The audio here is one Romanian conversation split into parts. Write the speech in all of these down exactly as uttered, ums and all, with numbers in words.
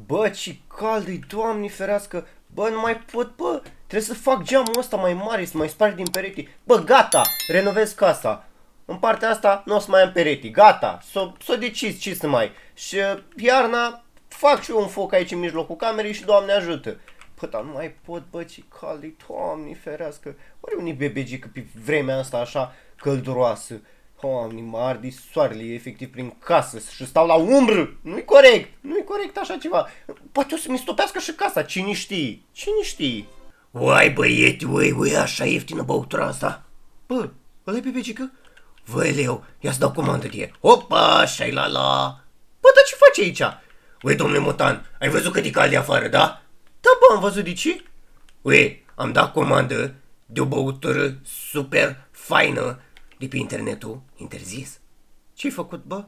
Bă, ce cald-i, Doamne ferească. Bă, nu mai pot, bă. Trebuie să fac geamul ăsta mai mare, să mai sparg din pereți. Bă, gata, renovez casa. În partea asta nu o să mai am pereți. Gata, s-o, s-o decis ce să mai. Și iarna fac și eu un foc aici în mijlocul camerei și Doamne ajută. Bă, dar nu mai pot, bă, ce cald-i, Doamne ferească. Oare unii bebegică pe vremea asta așa călduroasă? Doamne, mă arde soarele efectiv prin casă și stau la umbră. Nu-i corect, nu-i corect așa ceva. Poate o să mi stopească și casa, cine știe, cine știe. Uai băieti, uai, uai, așa ieftină băutura asta. Bă, ăla-i bebegică? Văi leu, ia să dau comandă de el. Opa, șai la la. Bă, dar ce faci aici? Uai, domnule Motan, ai văzut cât e cald de afară, da? Da, bă, am văzut de ce? Uai, am dat comandă de o băutură super faină de pe internetul interzis. Ce-ai făcut, bă?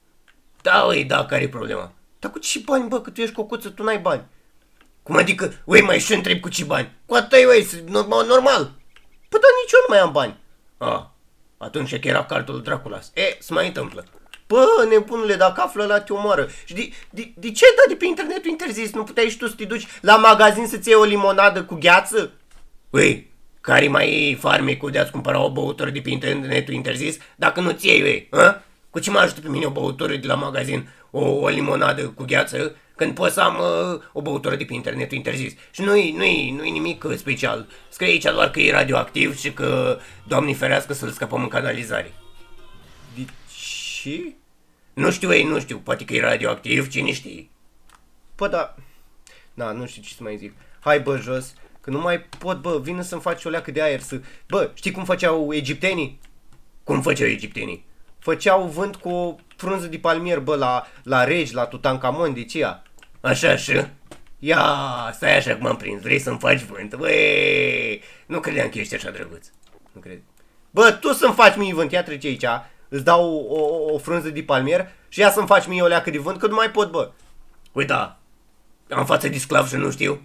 Da, uai, da, care e problema? Dar cu ce bani, bă, că tu ești cocuță, tu n-ai bani. Cum adică, uai, mai și întreb cu ce bani? Cu atâi, uai, normal, normal. Păi, dar nici eu nu mai am bani. A, atunci că era cartul Draculas. E, se mai întâmplă. Bă, nebunule, dacă află ăla te omoară. Și de, de, de ce ai dat de pe internetul interzis? Nu puteai și tu să te duci la magazin să-ți iei o limonadă cu gheață? Ui, care mai farmecul de a-ți cumpăra o băutură de pe internetul interzis dacă nu ți iei, ui, a? Cu ce mă ajută pe mine o băutură de la magazin, o, o limonadă cu gheață, când pot să am uh, o băutură de pe internetul interzis? Și nu-i nu-i, nu-i nimic special. Scrie aici doar că e radioactiv și că, Doamne ferească, să-l scăpăm în canalizare. De ce? Nu știu, ei, nu știu, poate că e radioactiv, cine știe? Bă, da, na, nu știu ce să mai zic. Hai, bă, jos, că nu mai pot, bă, vină să-mi faci o leacă de aer să... Bă, știi cum făceau egiptenii? Cum făceau egiptenii? Făceau vânt cu o frunză de palmier, bă, la, la regi, la Tutankamon, de ce? Așa, și? Ia, stai așa cum m-am prins, vrei să-mi faci vânt? Băi, nu credeam că ești așa drăguț. Nu cred. Bă, tu să-mi faci mie vânt, ia trece aici, îți dau o, o, o frunză de palmier și ia să-mi faci mie o leacă de vânt, că nu mai pot, bă. Uite, da, am față de sclav și nu știu.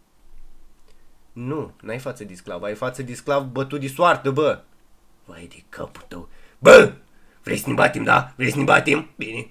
Nu, n-ai față de sclav, ai față de sclav bătut de soartă, bă. Vai de capul tău. Bă, vrei să ne batem, da? Vrei să ne batem? Bine.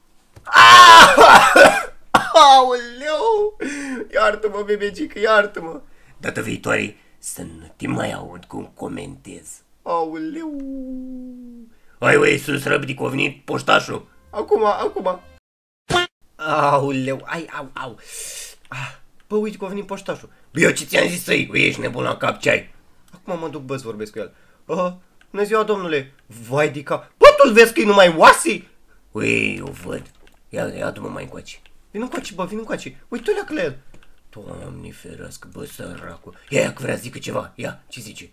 Aoleu! Iartă-mă, bebegică, iartă-mă! Data viitoare să nu te mai aud cum comentez. Aoleu! Hai, uai, sus răbdi că a venit poștașul. Acum, acum. Aoleu, ai, au, au. Ah, bă, uite că a venit poștașul. Bă, eu ce ți-am zis să-i? Bă, ești nebun la cap, ce ai? Acum mă duc, bă, să vorbesc cu el. Uh, bună ziua, domnule. Vai de cap. Bă, tu-l vezi că e numai oasii? Ui, eu văd. Ia, ia du-mă mai încoace. Vino încoace, bă, vino încoace. Uite-le la el. Doamne ferească, bă, săracul. Ia, ia, că vrea să zică ceva. Ia, ce zice?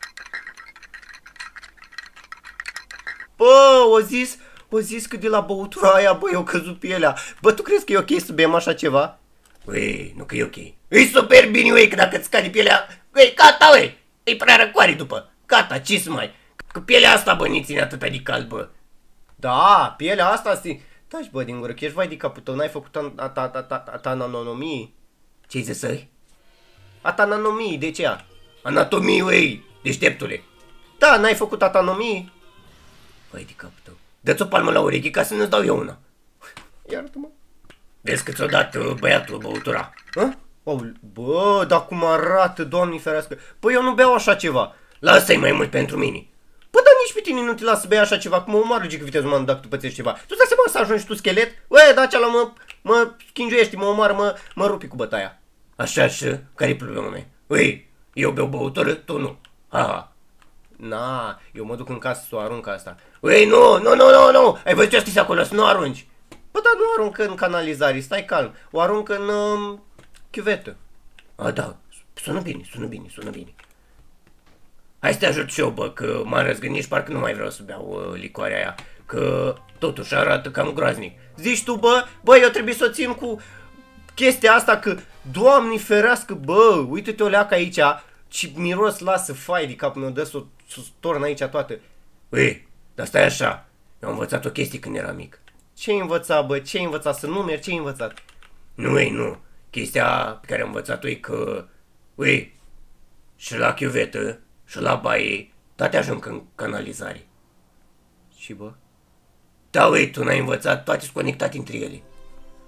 Bă, o zis, o zis că de la băutura aia, bă, eu căzut pe elea. Bă, tu crezi că e ok să bem așa ceva? Ui, nu că e ok. E super bine, ui, că dacă îți scade pielea, ui, gata, ui, e prea răcoare după. Gata, ce să mai? Că pielea asta, bă, nu ține atâta de cald, bă. Da, pielea asta, sti... Taci, bă, din gură, că ești vai de capul tău, n-ai făcut atananomii. Ce-ai zis să-i? Atananomii, de ce? Anatomie, ui, deșteptule. Da, n-ai făcut atanomii. Vai de capul tău. Dă-ți o palmă la ureche ca să ne dau eu una. Iartă-mă. Vezi că ți-o dat uh, băiatul băutura. Hă? Bă, dar cum arată, Doamne ferească. Bă, eu nu beau așa ceva. Lasă-i mai mult pentru mine. Bă, dar nici pe tine nu te las să bei așa ceva, cum mă omoară gică vitezul umană dacă tu pățești ceva. Tu stai seama să ajungi tu schelet? Ué, da, ceala mă, mă schingiuiești, mă omoară, mă, mă rupi cu bătaia. Așa și, care-i problema mea? Ui, eu beau băutură, tu nu. Ha. Na, eu mă duc în casă să o arunc asta. Ui, nu, nu, nu, nu, nu, ai văzut ce scris acolo, să nu arunci. Bă, dar nu arunc în canalizare, stai calm. O arunc în uh, chiuvetă. A, da, sună bine, sună bine, sună bine. Hai să te ajut și eu, bă, că m-am răzgândit și parcă nu mai vreau să beau uh, licoarea aia. Că totuși arată cam groaznic. Zici tu, bă, bă, eu trebuie să o țin cu chestia asta că, Doamne ferească, bă, uite-te o leacă aici, ce miros lasă fai de capul meu, dă să o torn aici toată. Ui, dar stai așa, eu am învățat o chestie când eram mic. Ce-ai învățat, bă, ce-ai învățat, să nu mergi, ce-ai învățat? Nu, ei, nu, chestia pe care am învățat-o e că, ui, și la chiuvetă, și la baie, toate ajung în canalizare. Și, bă? Da, ui, tu n-ai învățat, toate sunt conectate între ele.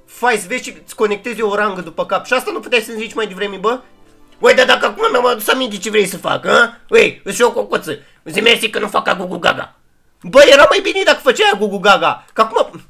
Fai să vezi ce îți conectezi o rangă după cap. Și asta nu puteai să-mi zici mai devreme, bă? Ui, dar dacă acum mi-am adus aminte ce vrei să fac, hă? Ui, îți o cocoță. Zi mersi că nu fac ca Gugu Gaga. Bă, era mai bine dacă făceai Gugu Gaga. Că acum...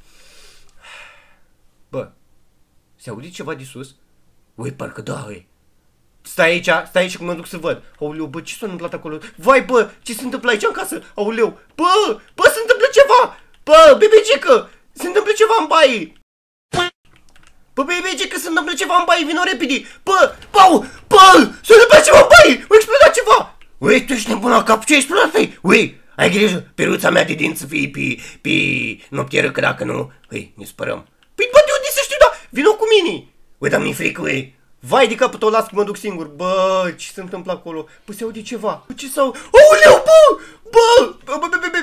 Bă, se aude ceva de sus? Ui, parcă da, ui. Stai aici, stai aici că mă duc să văd. Aoleu, bă, ce s-a întâmplat acolo? Vai, bă, ce se întâmplă aici în casă? Aoleu, bă, bă, se întâmplă ceva! Bă, bebecică, se întâmplă ceva în baie! Bă, bebecică, se întâmplă ceva în baie, vino repede! Bă, bă, bă, se întâmplă ceva în baie! A explodat ceva! Ui, tu ești nebun la cap, ce ai explodat, fei? Ui, ai grijă, peruța mea de dinți să fie pe, pe noptieră, că dacă nu, ui, ne spărăm. Păi, bă, de unde să știu, da? Vino cu mine! Ui, dar mi-e frică, ui. Vai de capul tău, las că mă duc singur. Bă, ce se întâmplă acolo? Bă, se aude ceva. Ce s-au... Aoleu, bă! Bă!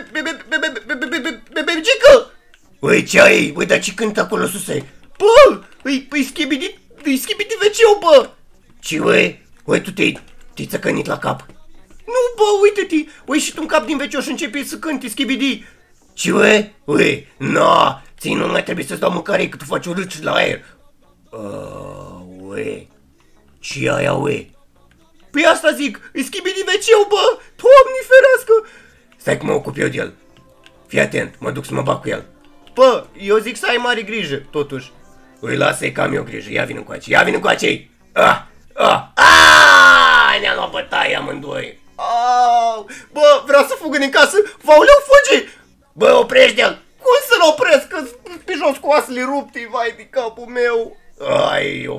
Bebecică! Ui, ce ai? Ui, dar ce cântă acolo sus? Bă! Îi schibidi... Îi schibidi veciu, bă! Ce, ui? Ui, tu te-ai... te-ai țăcănit la cap. Nu, bă, uite-te! Ui, și tu în cap din veciu și începi să cânti schibidi. Ce, ui? Ui, no! Ții nu mai trebuie să-ți dau mâncare, că tu faci o râci la aer. Ui, ce aia, ui? Păi asta zic, îi schibidi veciu, bă! Doamne ferească! Stai că mă ocup eu de el. Fii atent, mă duc să mă bag cu el. Bă, eu zic să ai mare grijă, totuși. Ui, lasă-i că am eu grijă, ia vin încoace, ia vin încoace! Ah, ah, ah! Ne-am luat bătaie amândoi. Au, bă, vreau să fug în casă, Aoleu, fugi! Bă, oprește-l! Cum să-l opresc, că pe jos cu oasele rupte, vai de capul meu! Ai, eu...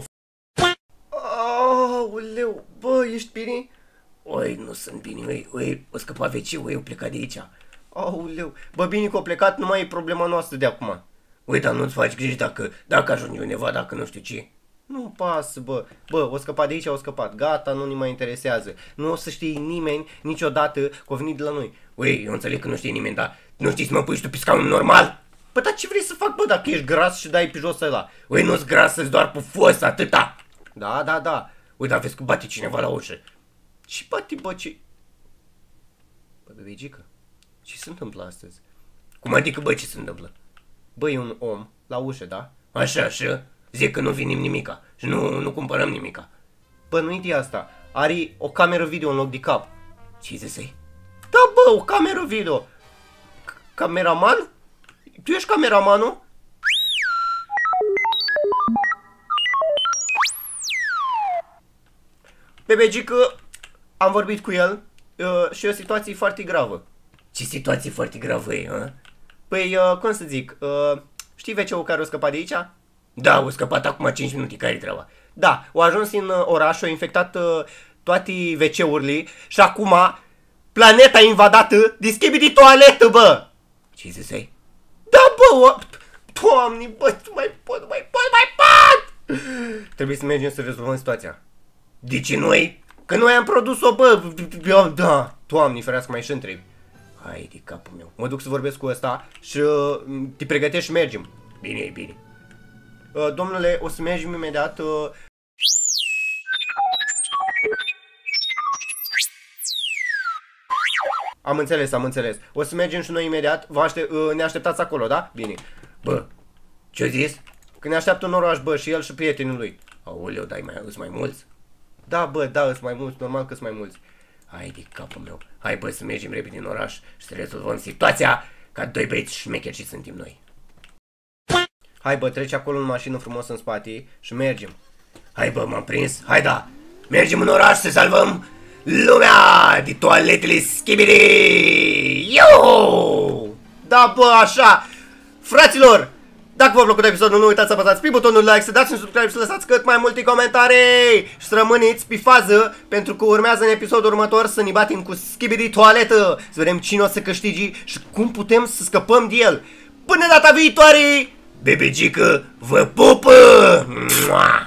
Aoleu, bă, ești bine? Ui, nu sunt bine, ui, ui, o scăpa vecii, ui, o plecat de aici. Aoleu, bă, bine că a plecat, nu mai e problema noastră de acum. Ui, dar nu-ți faci griji dacă, dacă ajunge undeva, dacă nu știu ce. Nu pasă, bă, bă, o scăpat de aici, o scăpat, gata, nu ne mai interesează. Nu o să știe nimeni niciodată că a venit de la noi. Ui, eu înțeleg că nu știe nimeni, dar nu știi să mă pui și tu pe scaun normal? Păi, dar ce vrei să fac, bă, dacă ești gras și dai pe jos ăla? Ui, nu-s gras, să-ți doar pufos, atâta. Da, da, da. Ui, dar vezi că bate cineva la ușă. Și bate, bă, ce... Bă, bebegică, ce se întâmplă astăzi? Cum adică, bă, ce se întâmplă? Bă, e un om la ușă, da? Așa, așa, zic că nu vinim nimica și nu, nu cumpărăm nimica. Bă, nu-i de asta, are o cameră video în loc de cap. Ce zisei? Da, bă, o cameră video. Cameraman? Tu ești cameramanul? Bebegică, am vorbit cu el uh, și e o situație foarte gravă. Ce situație foarte gravă e, hă? Păi, uh, cum să zic, uh, știi veceul care a scăpat de aici? Da, o scăpat acum cinci minute, care-i treaba? Da, au ajuns în uh, oraș, au infectat uh, toate veceurile și acum planeta invadată de schimbi de toaletă, bă! Ce zisei? Da, bă, o... Doamne, bă, nu mai pot, nu mai pot, nu mai pot! Trebuie să mergem să rezolvăm situația. De ce noi? Că noi am produs-o, bă, da, Doamne, ferească, mai și întrebi. Hai de capul meu. Mă duc să vorbesc cu ăsta și uh, te pregătești și mergem. Bine, e bine. Uh, domnule, o să mergem imediat. Uh... Am înțeles, am înțeles. O să mergem și noi imediat. Vă aștept, uh, ne așteptați acolo, da? Bine. Bă, ce-o zis? Că ne așteaptă un oraș, bă, și el și prietenul lui. Aoleu, dai mai, îți mai mulți? Da, bă, da, îți mai mulți, normal că-s mai mulți. Hai de capul meu. Hai, bă, să mergem repede în oraș și să rezolvăm situația ca doi băieți șmecheri ce suntem noi. Hai, bă, treci acolo în mașină frumos în spate și mergem. Hai, bă, m-am prins. Hai, da. Mergem în oraș să salvăm lumea de toaletele schibidi. Yo! Da, bă, așa. Fraților, dacă v-a plăcut episodul, nu uitați să apăsați pe butonul like, să dați un subscribe și să lăsați cât mai multe comentarii și să rămâneți pe fază, pentru că urmează în episodul următor să ne batem cu schibidi toaletă, să vedem cine o să câștigi și cum putem să scăpăm de el. Până data viitoare, bebegică vă pupă! Mua!